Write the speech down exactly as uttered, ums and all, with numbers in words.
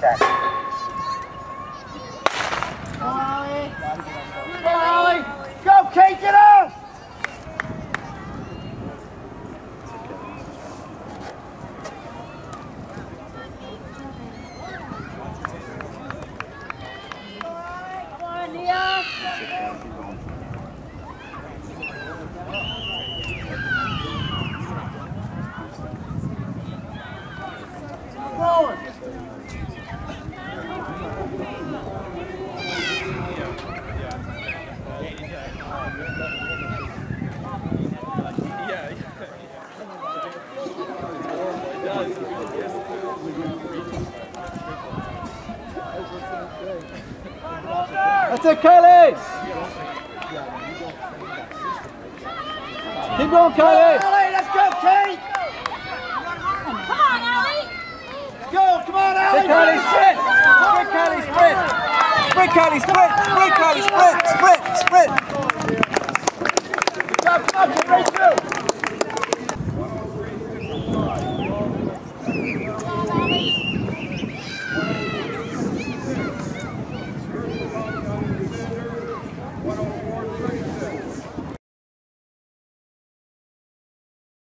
ten. Go, Kate, get out! Come on, Nia! Forward! That's it, Kelly! Keep going, Kelly! Ali, let's go, Kate! Come on, Ali! Go, come on, Ali! Sprint, Kelly, sprint! Sprint, Kelly, sprint! Sprint, Kelly, sprint! Sprint, Kelly, sprint! Sprint, sprint!